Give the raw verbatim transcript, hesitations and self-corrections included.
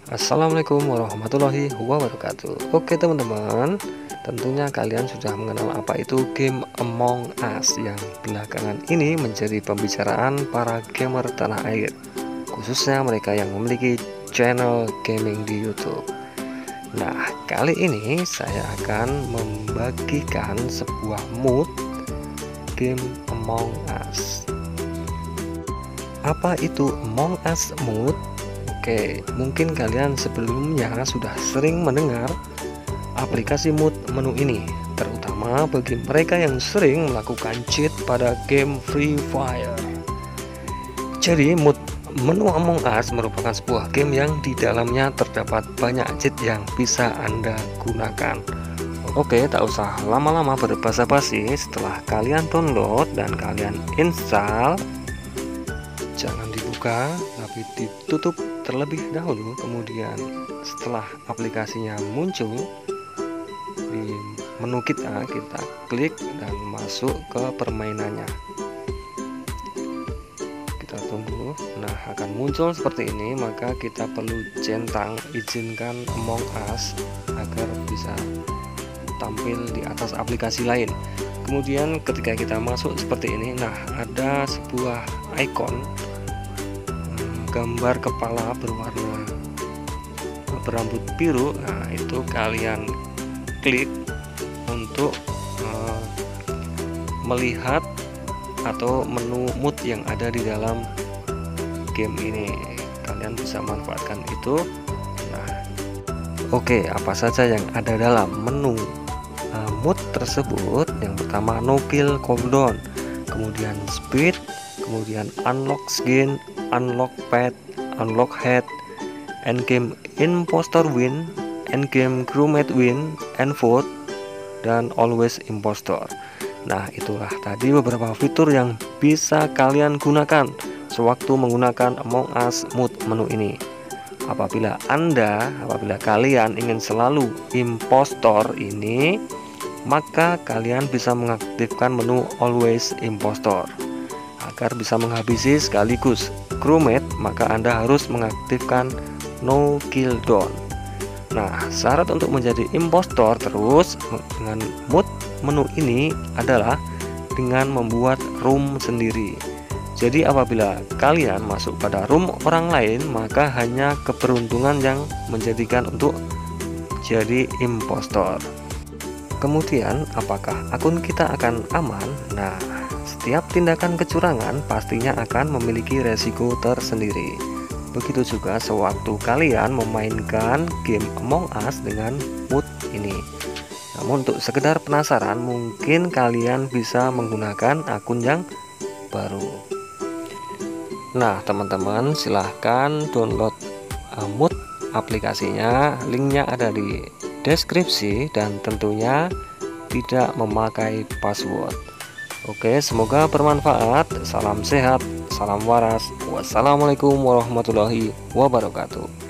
Assalamualaikum warahmatullahi wabarakatuh. Oke teman-teman, tentunya kalian sudah mengenal apa itu game Among Us yang belakangan ini menjadi pembicaraan para gamer tanah air, khususnya mereka yang memiliki channel gaming di YouTube. Nah, kali ini saya akan membagikan sebuah mood game Among Us. Apa itu Among Us mood? Oke, mungkin kalian sebelumnya sudah sering mendengar aplikasi mood menu ini, terutama bagi mereka yang sering melakukan cheat pada game Free Fire. Jadi mood menu Among Us merupakan sebuah game yang di dalamnya terdapat banyak cheat yang bisa Anda gunakan. Oke, tak usah lama-lama berbasa-basi, setelah kalian download dan kalian install, jangan dibuka tapi ditutup terlebih dahulu. Kemudian setelah aplikasinya muncul di menu kita, kita klik dan masuk ke permainannya. Kita tunggu. Nah, akan muncul seperti ini, maka kita perlu centang izinkan Among Us agar bisa tampil di atas aplikasi lain. Kemudian ketika kita masuk seperti ini, nah ada sebuah icon gambar kepala berwarna berambut biru. Nah, itu kalian klik untuk uh, melihat atau menu mood yang ada di dalam game ini. Kalian bisa manfaatkan itu. Nah, oke, apa saja yang ada dalam menu uh, mood tersebut? Yang pertama no kill cooldown, kemudian speed, kemudian unlock skin, unlock pet, unlock head, endgame impostor win, endgame crewmate win, and vote, dan always impostor. Nah, itulah tadi beberapa fitur yang bisa kalian gunakan sewaktu menggunakan Among Us mood menu ini. Apabila Anda, apabila kalian ingin selalu impostor ini, maka kalian bisa mengaktifkan menu always impostor. Agar bisa menghabisi sekaligus crewmate, maka Anda harus mengaktifkan no kill down. Nah, syarat untuk menjadi impostor terus dengan mood menu ini adalah dengan membuat room sendiri. Jadi apabila kalian masuk pada room orang lain, maka hanya keberuntungan yang menjadikan untuk jadi impostor. Kemudian apakah akun kita akan aman? Nah, setiap tindakan kecurangan pastinya akan memiliki resiko tersendiri. Begitu juga sewaktu kalian memainkan game Among Us dengan mood ini. Namun untuk sekedar penasaran, mungkin kalian bisa menggunakan akun yang baru. Nah, teman-teman, silahkan download uh, mood aplikasinya. Linknya ada di deskripsi dan tentunya tidak memakai password. Oke, semoga bermanfaat. Salam sehat, salam waras. Wassalamualaikum warahmatullahi wabarakatuh.